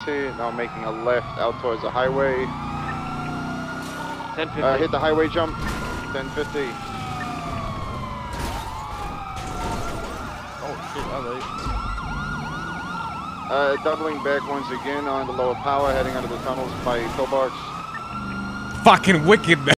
Now I'm making a left out towards the highway. 1050. Hit the highway jump. 1050. Oh shit, alright. Doubling back once again on the lower power, heading under the tunnels by pillbox. Fucking wicked, man.